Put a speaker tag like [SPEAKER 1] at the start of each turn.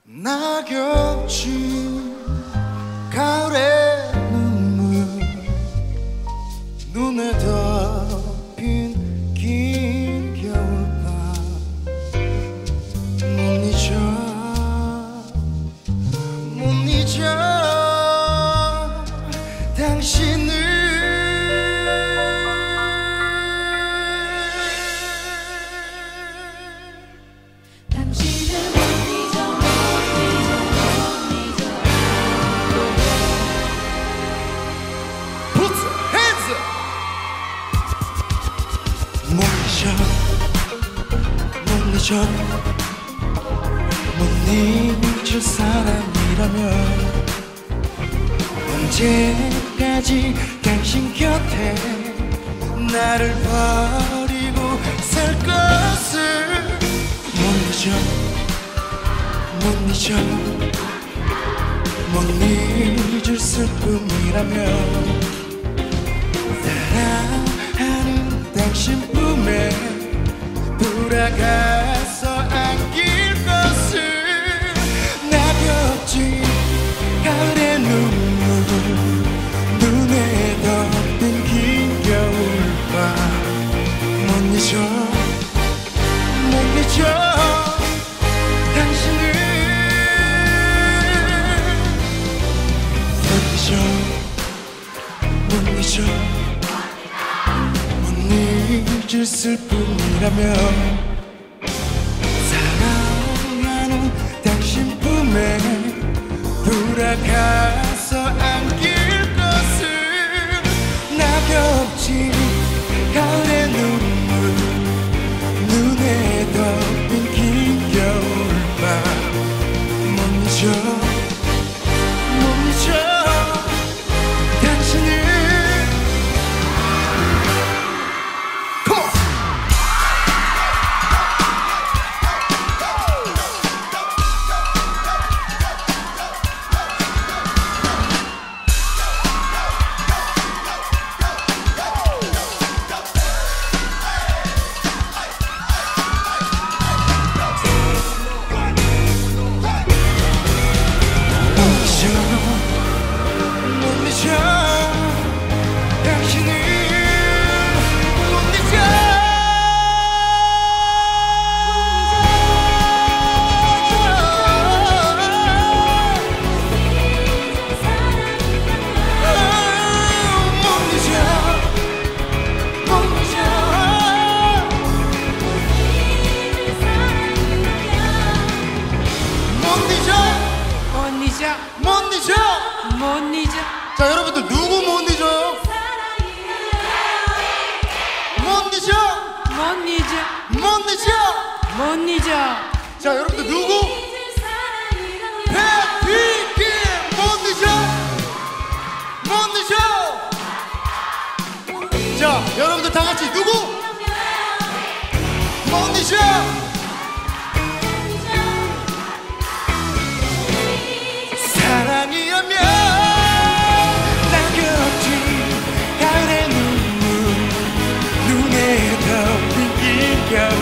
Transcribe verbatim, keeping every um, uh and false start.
[SPEAKER 1] 낙엽진 가을의 눈물 눈에 덮인 긴 겨울밤 못 잊어 못 잊어 당신을 못 잊어 못 잊어 못 잊을 사람이라면 언제까지 당신 곁에 나를 버리고 살 것을 못 잊어 못 잊어 못 잊을 슬픔이라면 사랑하는 당신 품에 돌아가서 안길 것을 낙엽진 가을의 눈물 눈에 덮인 긴 겨울밤 못 잊어 못 잊어 당신을 못 잊어 못 잊어 잊을 슬픔이라면 사랑하는 당신 품에 돌아가서 안길 것을 낙엽진 가을의 눈물 눈에 덮인 긴 겨울밤 못 잊어 못 잊어 당신을 못 잊어 못 잊어 자 여러분들 누구 못 잊어요? 못 잊어
[SPEAKER 2] 못 잊어
[SPEAKER 1] 못 잊어
[SPEAKER 2] 못 잊어
[SPEAKER 1] 자 여러분들 누구? 패티김 못 잊어 못 잊어 자 여러분들 다 같이 누구? 못 잊어 사랑이라면 낙엽진 가을의 눈물 눈에 덮인 긴 겨울